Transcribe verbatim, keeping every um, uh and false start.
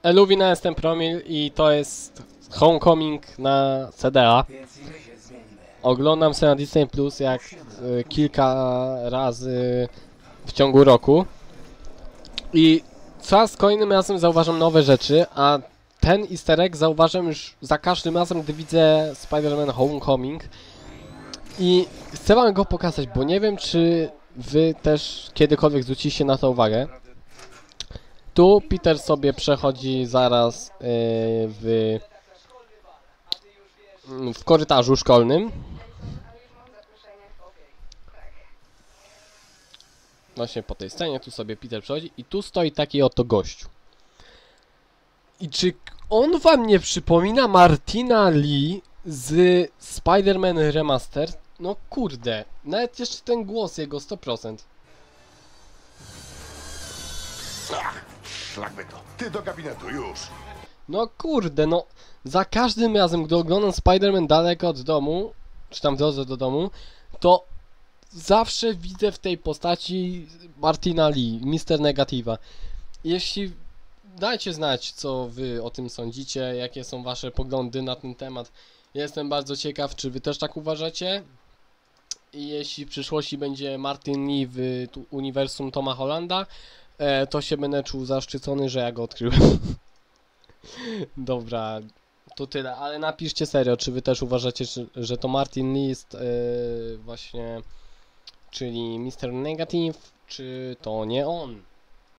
Eluwina jestem Promil i to jest Homecoming na C D A. Oglądam sobie na Disney Plus jak y, kilka razy w ciągu roku. I coraz kolejnym razem zauważam nowe rzeczy, a ten easter egg zauważam już za każdym razem, gdy widzę Spider-Man Homecoming. I chcę wam go pokazać, bo nie wiem, czy wy też kiedykolwiek zwróciliście na to uwagę. Tu Peter sobie przechodzi zaraz yy, w, w korytarzu szkolnym. Właśnie po tej scenie, tu sobie Peter przechodzi i tu stoi taki oto gościu. I czy on wam nie przypomina Martina Lee z Spider-Man Remastered? No kurde, nawet jeszcze ten głos jego sto procent. Ach, szlakby to. Ty do gabinetu, już. No kurde, no za każdym razem, gdy oglądam Spider-Man daleko od domu, czy tam w drodze do domu, to zawsze widzę w tej postaci Martina Lee, mister Negativa. Jeśli dajcie znać, co wy o tym sądzicie, jakie są wasze poglądy na ten temat. Jestem bardzo ciekaw, czy wy też tak uważacie. I jeśli w przyszłości będzie Martin Lee w tu, uniwersum Toma Hollanda, e, to się będę czuł zaszczycony, że ja go odkryłem. Dobra, to tyle, ale napiszcie serio, czy wy też uważacie, czy, że to Martin Lee jest e, właśnie, czyli mister Negative, czy to nie on.